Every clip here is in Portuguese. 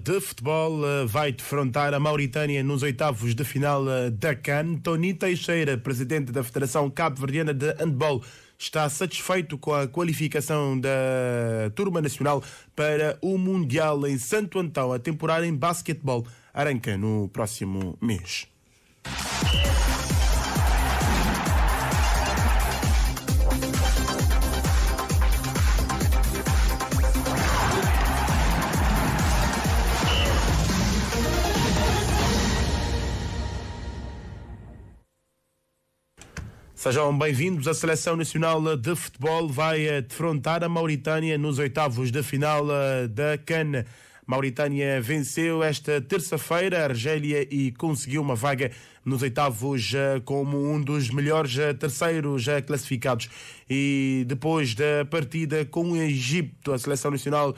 de Futebol vai defrontar a Mauritânia nos oitavos de final da CAN. Tony Teixeira, presidente da Federação Cabo-Verdiana de Handball, está satisfeito com a qualificação da turma nacional para o Mundial em Santo Antão. A temporada em basquetebol arranca no próximo mês. Sejam bem-vindos. A Seleção Nacional de Futebol vai defrontar a Mauritânia nos oitavos de final da CAN. Mauritânia venceu esta terça-feira a Argélia e conseguiu uma vaga nos oitavos como um dos melhores terceiros classificados. E depois da partida com o Egito, a Seleção Nacional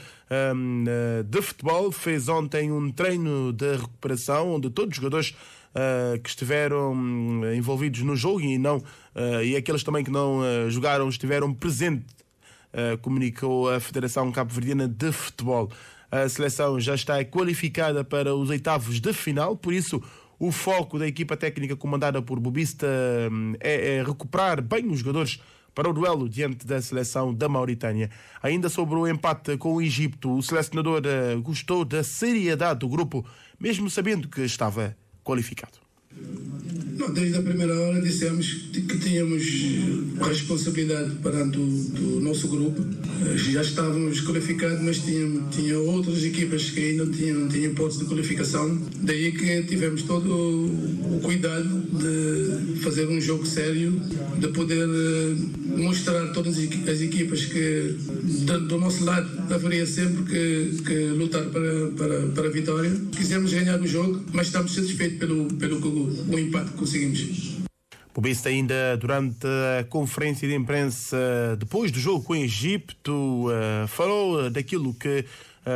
de Futebol fez ontem um treino de recuperação onde todos os jogadores que estiveram envolvidos no jogo e aqueles também que não jogaram estiveram presentes, comunicou a Federação Cabo-Verdiana de Futebol. A seleção já está qualificada para os oitavos de final, por isso o foco da equipa técnica comandada por Bobista é recuperar bem os jogadores para o duelo diante da seleção da Mauritânia. Ainda sobre o empate com o Egito, o selecionador gostou da seriedade do grupo, mesmo sabendo que estava qualificado. Não, desde a primeira hora dissemos que tínhamos responsabilidade perante o nosso grupo. Já estávamos qualificados, mas tinha outras equipas que ainda não tinham hipótese de qualificação. Daí que tivemos todo o cuidado de fazer um jogo sério, de poder mostrar a todas as equipas que do nosso lado haveria sempre que lutar para a vitória. Quisemos ganhar o jogo, mas estamos satisfeitos pelo o empate que conseguimos. Bobista ainda durante a conferência de imprensa depois do jogo com o Egito falou daquilo que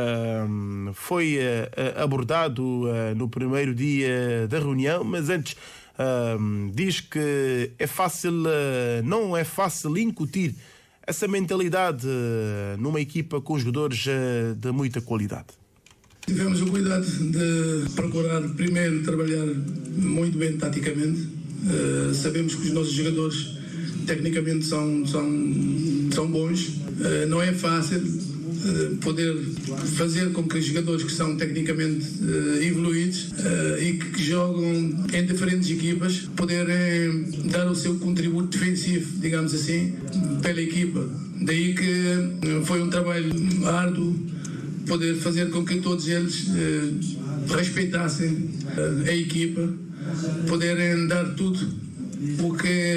foi abordado no primeiro dia da reunião, mas antes diz que não é fácil incutir essa mentalidade numa equipa com jogadores de muita qualidade. Tivemos o cuidado de procurar primeiro trabalhar muito bem taticamente. Sabemos que os nossos jogadores tecnicamente são bons. Não é fácil poder fazer com que os jogadores que são tecnicamente evoluídos e que jogam em diferentes equipas poderem dar o seu contributo defensivo, digamos assim, pela equipa. Daí que foi um trabalho árduo poder fazer com que todos eles respeitassem a equipa, poderem dar tudo o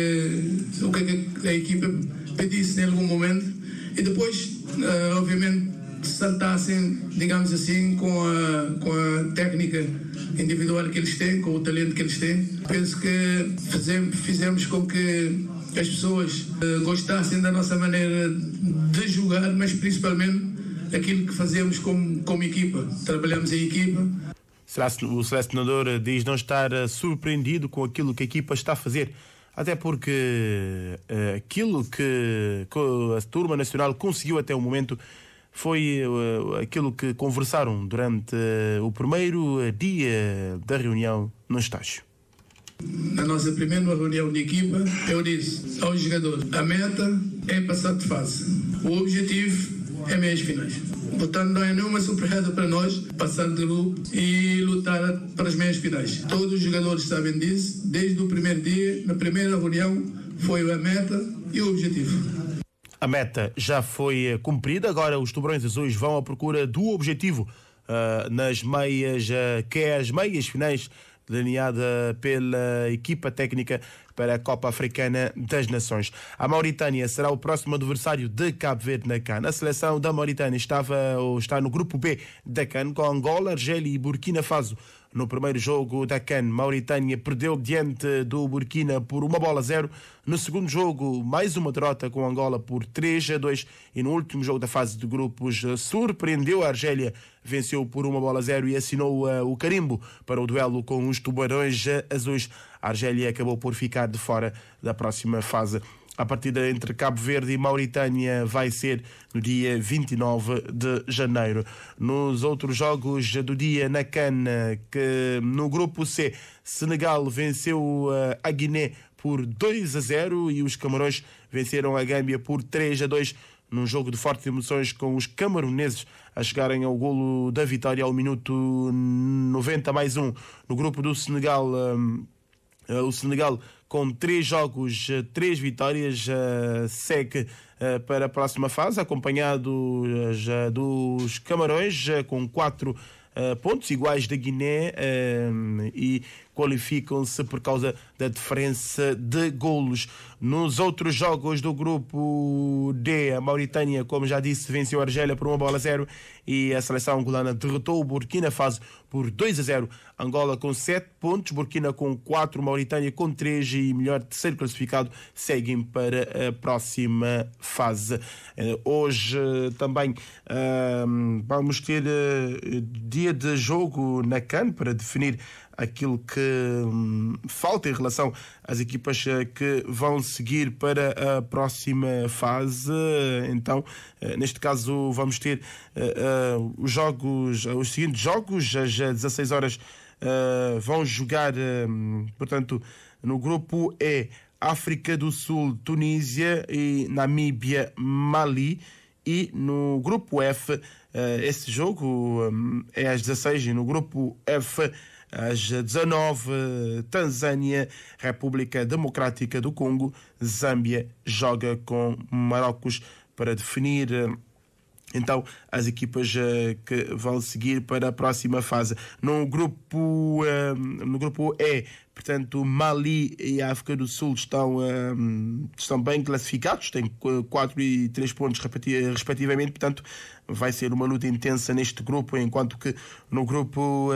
que a equipa pedisse em algum momento e depois, obviamente, saltassem, digamos assim, com a técnica individual que eles têm, com o talento que eles têm. Penso que fizemos com que as pessoas gostassem da nossa maneira de jogar, mas principalmente aquilo que fazemos como equipa. Trabalhamos em equipa. O selecionador diz não estar surpreendido com aquilo que a equipa está a fazer, até porque aquilo que a turma nacional conseguiu até o momento foi aquilo que conversaram durante o primeiro dia da reunião no estágio. Na nossa primeira reunião de equipa, eu disse aos jogadores: a meta é passar de fase. O objetivo é meias finais. Portanto, não é nenhuma surpresa para nós passar de grupo e lutar para as meias finais. Todos os jogadores sabem disso. Desde o primeiro dia, na primeira reunião, foi a meta e o objetivo. A meta já foi cumprida. Agora os Tubarões Azuis vão à procura do objetivo nas meias, que é as meias finais delineada pela equipa técnica para a Copa Africana das Nações. A Mauritânia será o próximo adversário de Cabo Verde na CAN. A seleção da Mauritânia está no grupo B da CAN, com Angola, Argélia e Burkina Faso. No primeiro jogo da CAN, Mauritânia perdeu diante do Burkina por 1-0. No segundo jogo, mais uma derrota com Angola por 3-2. E no último jogo da fase de grupos, surpreendeu a Argélia, venceu por 1-0 e assinou o carimbo para o duelo com os Tubarões Azuis. A Argélia acabou por ficar de fora da próxima fase A partida entre Cabo Verde e Mauritânia vai ser no dia 29 de janeiro. Nos outros jogos do dia na CAN, que no grupo C, Senegal venceu a Guiné por 2-0 e os Camarões venceram a Gâmbia por 3-2, num jogo de fortes emoções, com os camaroneses a chegarem ao golo da vitória ao minuto 90+1. No grupo do Senegal, o Senegal, com 3 jogos, 3 vitórias, segue para a próxima fase, acompanhado dos Camarões, com 4 pontos iguais da Guiné, e qualificam-se por causa da diferença de golos. Nos outros jogos do grupo D, a Mauritânia, como já disse, venceu a Argélia por 1-0 e a seleção angolana derrotou o Burkina Faso por 2-0. Angola com 7 pontos, Burkina com 4, Mauritânia com 3 e melhor terceiro classificado seguem para a próxima fase. Hoje também vamos ter dia de jogo na CAN para definir aquilo que falta em relação às equipas que vão seguir para a próxima fase. Então, neste caso, vamos ter os seguintes jogos. Às 16 horas vão jogar, portanto, no grupo E, África do Sul, Tunísia e Namíbia, Mali. E no grupo F, esse jogo é às 16, e no grupo F, às 19, Tanzânia, República Democrática do Congo, Zâmbia joga com Marrocos para definir então as equipas que vão seguir para a próxima fase. No grupo E, portanto, Mali e África do Sul estão bem classificados, têm 4 e 3 pontos respectivamente, portanto vai ser uma luta intensa neste grupo, enquanto que no grupo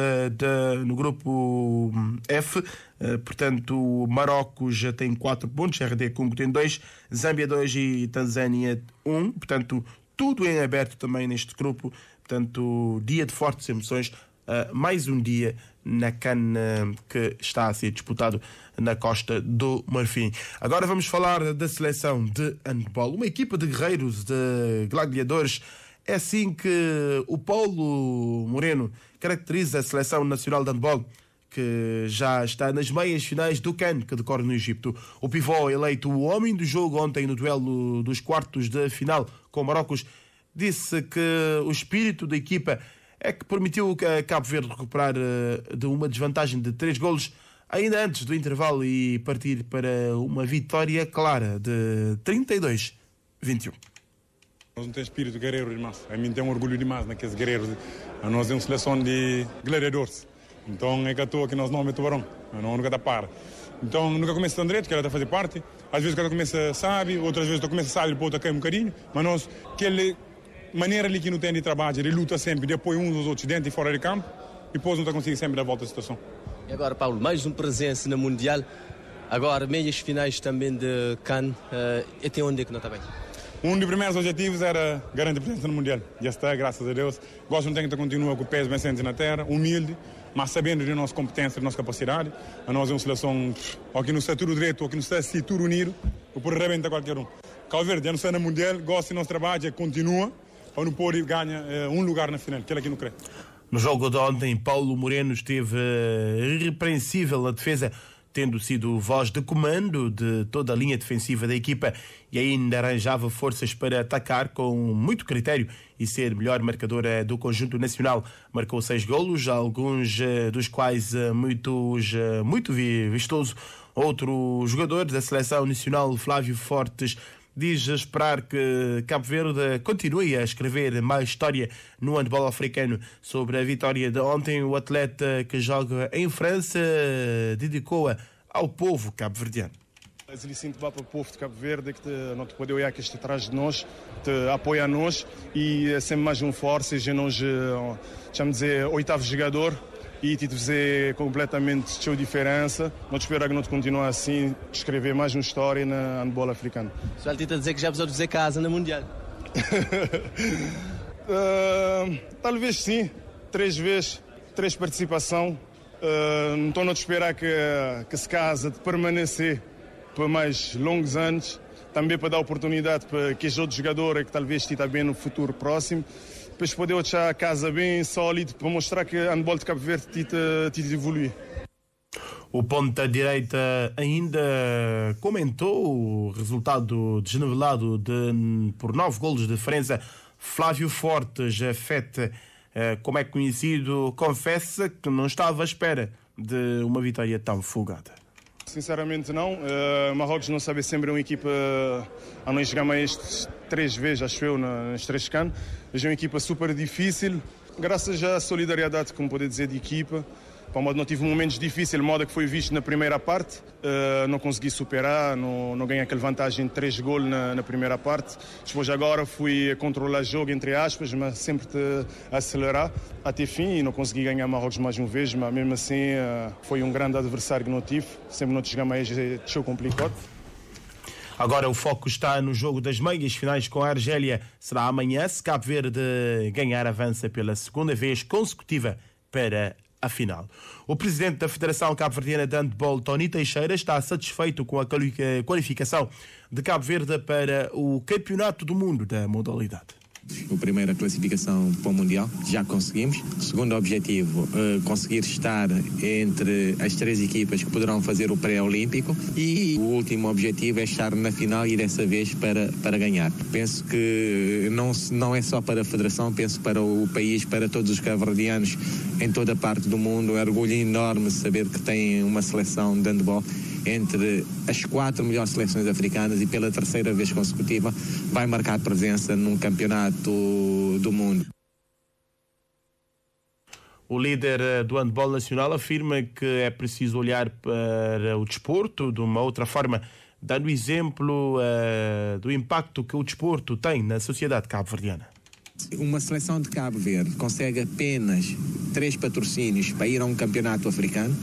F, portanto, Marrocos já tem 4 pontos, RD Congo tem 2, Zâmbia 2 e Tanzânia 1, portanto tudo em aberto também neste grupo. Portanto, dia de fortes emoções, mais um dia na CAN que está a ser disputado na Costa do Marfim. Agora vamos falar da seleção de handball, uma equipa de guerreiros, de gladiadores. É assim que o Paulo Moreno caracteriza a seleção nacional de handball, que já está nas meias finais do CAN, que decorre no Egito. O pivô, eleito o homem do jogo ontem no duelo dos quartos de final com Marrocos, disse que o espírito da equipa é que permitiu a Cabo Verde recuperar de uma desvantagem de 3 golos ainda antes do intervalo e partir para uma vitória clara de 32-21. Nós não temos espírito guerreiro demais. A mim tem orgulho demais naqueles guerreiros. Nós temos seleção de gladiadores. Então é que estou aqui nós não é tubarão, não nunca está para. Então nunca começa tão direito, que ela está a fazer parte. Às vezes cada começa sabe, outras vezes começa sabe, depois outra cai um bocadinho. Mas nós, aquela maneira ali que não tem de trabalho, ele luta sempre, depois uns dos outros dentro e fora de campo, e depois não está conseguindo sempre dar volta à situação. E agora, Paulo, mais uma presença na Mundial, agora meias finais também de CAN, até onde é que não está bem? Um dos primeiros objetivos era garantir a presença no Mundial. Já está, graças a Deus. Gosto de que continua com o pés bem sentes na terra, humilde, mas sabendo de nossa competência, de nossa capacidade. A nós é uma seleção aqui no setor direito, aqui no setor unido, o por arrebentar qualquer um. Cabo Verde já não está no Mundial, gosta do nosso trabalho, continua, ou não pode ganhar um lugar na final, que ele aqui não crê. No jogo de ontem, Paulo Moreno esteve irrepreensível na defesa, tendo sido voz de comando de toda a linha defensiva da equipa e ainda arranjava forças para atacar com muito critério e ser melhor marcador do conjunto nacional. Marcou 6 golos, alguns dos quais muito vistoso. Outro jogador da seleção nacional, Flávio Fortes, diz esperar que Cabo Verde continue a escrever mais história no handball africano. Sobre a vitória de ontem, o atleta que joga em França dedicou-a ao povo cabo-verdiano. Felicito para o povo de Cabo Verde que não te pode olhar que está atrás de nós, te apoia a nós e é sempre mais força. E nós, chamamos de 8º jogador e te fazer completamente show diferença. Não te espero que não te continue assim, escrever mais uma história na handball africano. Só ele tenta dizer que já precisou fazer casa na Mundial. Talvez sim, 3 vezes, 3 participação. Não estou a te esperar que se casa, de permanecer por mais longos anos, também para dar oportunidade para que os outros jogadores que talvez tenham bem no futuro próximo, depois poder deixar a casa bem sólido para mostrar que o handball de Cabo Verde tem de evoluir. O ponta-direita ainda comentou o resultado desnivelado por 9 golos de diferença. Flávio Fortes, Fete, como é conhecido, confessa que não estava à espera de uma vitória tão folgada. Sinceramente não. Marrocos não sabe sempre uma equipa a nós jogamos estes 3 vezes, acho eu, nas 3 canos. É uma equipa super difícil, graças à solidariedade, como pode dizer, de equipa. Não tive momentos difíceis, o modo que foi visto na primeira parte, não consegui superar, não ganhei aquela vantagem de 3 golos na primeira parte. Depois agora fui a controlar o jogo, entre aspas, mas sempre a acelerar até fim e não consegui ganhar Marrocos mais uma vez, mas mesmo assim foi um grande adversário que não tive, sempre não chegamos a este jogo complicado. Agora o foco está no jogo das meias finais com a Argélia. Será amanhã, se Cabo Verde ganhar, avança pela segunda vez consecutiva para a final. O presidente da Federação Cabo-Verdiana de Handball, Tony Teixeira, está satisfeito com a qualificação de Cabo Verde para o Campeonato do Mundo da modalidade. A primeira classificação para o Mundial, já conseguimos. O segundo objetivo, conseguir estar entre as 3 equipas que poderão fazer o pré-olímpico. E o último objetivo é estar na final e dessa vez para ganhar. Penso que não é só para a Federação, penso para o país, para todos os cabo-verdianos em toda a parte do mundo. É um orgulho enorme saber que tem uma seleção de handball entre as 4 melhores seleções africanas e pela 3ª vez consecutiva vai marcar presença num campeonato do mundo. O líder do handball nacional afirma que é preciso olhar para o desporto de uma outra forma, dando exemplo do impacto que o desporto tem na sociedade cabo-verdiana. Uma seleção de Cabo Verde consegue apenas 3 patrocínios para ir a um campeonato africano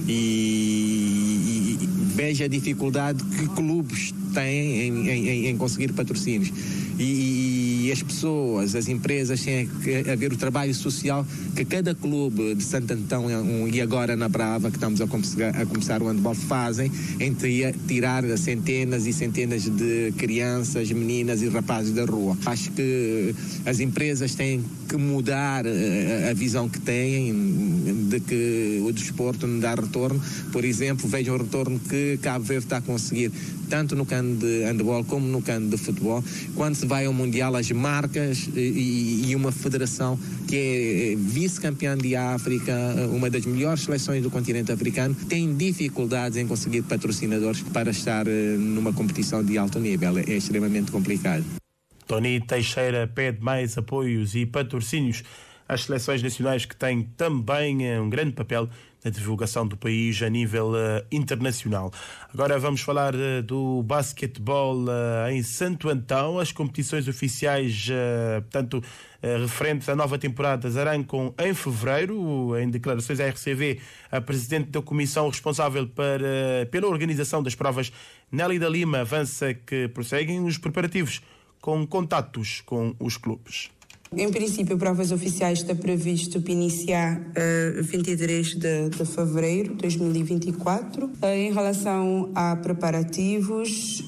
e veja a dificuldade que clubes têm em conseguir patrocínios. E as pessoas, as empresas têm que haver o trabalho social que cada clube de Santo Antão e agora na Brava, que estamos a começar o handball, fazem em tirar centenas e centenas de crianças, meninas e rapazes da rua. Acho que as empresas têm que mudar a visão que têm de que o desporto não dá retorno. Por exemplo, vejam o retorno que Cabo Verde está a conseguir, tanto no cano de handball como no cano de futebol. Quando se vai ao Mundial, as marcas e uma federação que é vice-campeã de África, uma das melhores seleções do continente africano, tem dificuldades em conseguir patrocinadores para estar numa competição de alto nível. É extremamente complicado. Tony Teixeira pede mais apoios e patrocínios às seleções nacionais, que têm também um grande papel na divulgação do país a nível internacional. Agora vamos falar do basquetebol em Santo Antão. As competições oficiais, portanto, referentes à nova temporada, arrancam em fevereiro. Em declarações à RCV, a presidente da comissão responsável pela organização das provas, Nélida Lima, avança que prosseguem os preparativos com contatos com os clubes. Em princípio, provas oficiais está previsto para iniciar 23 de fevereiro de 2024. Em relação a preparativos,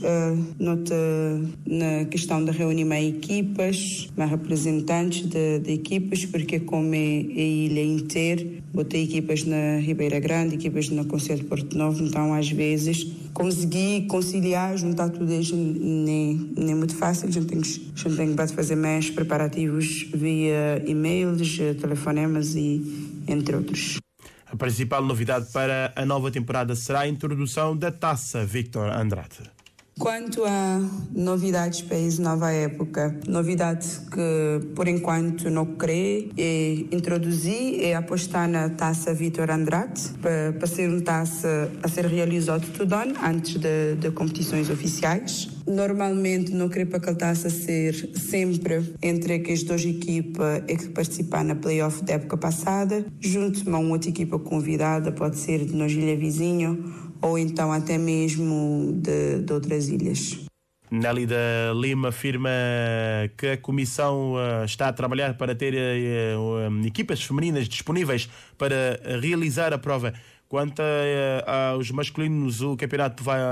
na questão de reunir equipas, representantes de equipas, porque como é a ilha inteira, botei equipas na Ribeira Grande, equipas no Conselho de Porto Novo, então às vezes conseguir conciliar, juntar tudo isso nem é muito fácil. A gente tem que fazer mais preparativos via e-mails, telefonemas e entre outros. A principal novidade para a nova temporada será a introdução da Taça Victor Andrade. Quanto a novidades para essa nova época, novidade que por enquanto não creio é introduzir, é apostar na Taça Victor Andrade, para ser uma taça a ser realizada todo ano antes de competições oficiais. Normalmente não creio para aquela taça ser sempre entre as 2 equipas que participaram na playoff da época passada, junto a uma outra equipa convidada, pode ser de nós ilha vizinho, ou então até mesmo de outras ilhas. Nélida Lima afirma que a Comissão está a trabalhar para ter equipas femininas disponíveis para realizar a prova Quanto aos masculinos, o campeonato vai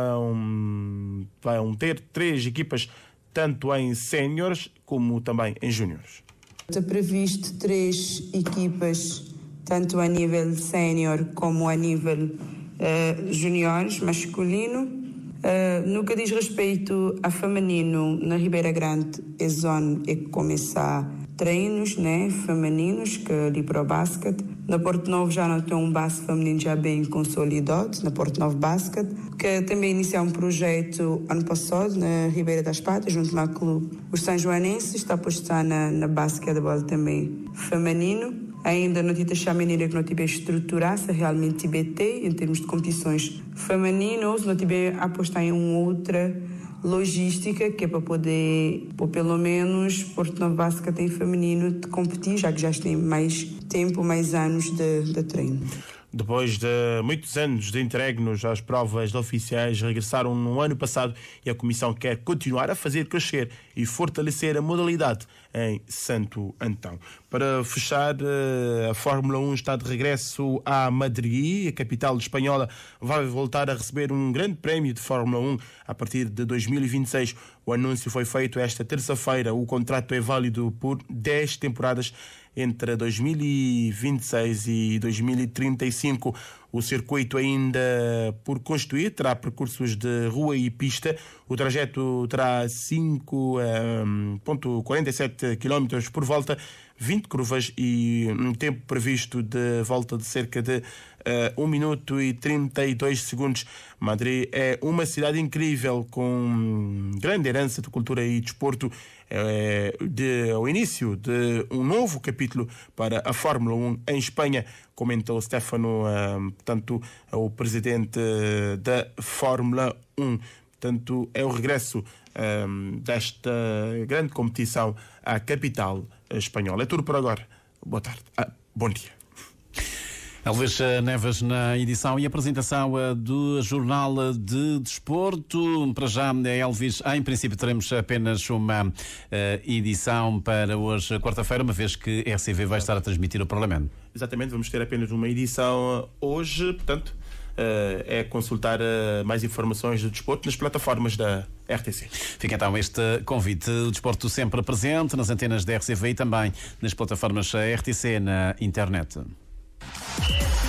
ter 3 equipas, tanto em séniores como também em júniores. Está previsto 3 equipas, tanto a nível sénior como a nível juniores, masculino. No que diz respeito a feminino, na Ribeira Grande é zona que começar treinos, né, femininos, que ali para o basquete. Na Porto Novo já não tem um base feminino já bem consolidado, na Porto Novo Basket, que também iniciou um projeto ano passado na Ribeira das Patas, junto ao clube. Os São Joanenses está a apostar na basquetebol também feminino. Ainda não tive a maneira que não tive estruturar-se realmente TBT em termos de competições femininas, não tive a apostar em uma outra logística que é para poder, ou pelo menos, Porto Novo Basket tem feminino de competir, já que já tem mais tempo, mais anos de treino. Depois de muitos anos de entregue-nos às provas oficiais, regressaram no ano passado e a Comissão quer continuar a fazer crescer e fortalecer a modalidade em Santo Antão. Para fechar, a Fórmula 1 está de regresso a Madrid. A capital espanhola vai voltar a receber um grande prémio de Fórmula 1 a partir de 2026. O anúncio foi feito esta terça-feira. O contrato é válido por 10 temporadas entre 2026 e 2035. O circuito ainda por construir terá percursos de rua e pista. O trajeto terá 5,47 km por volta, 20 curvas e um tempo previsto de volta de cerca de 1 minuto e 32 segundos. Madrid é uma cidade incrível, com grande herança de cultura e desporto. O início de um novo capítulo para a Fórmula 1 em Espanha, comentou Stefano, portanto, o presidente da Fórmula 1. Portanto, é o regresso desta grande competição à capital espanhola. É tudo por agora. Boa tarde. Bom dia. Elvis Neves na edição e apresentação do Jornal de Desporto. Para já, Elvis, em princípio teremos apenas uma edição para hoje, quarta-feira, uma vez que a RCV vai estar a transmitir o Parlamento. Exatamente, vamos ter apenas uma edição hoje, portanto, é consultar mais informações do desporto nas plataformas da RTC. Fica então este convite. O desporto sempre presente nas antenas da RCV e também nas plataformas RTC na internet.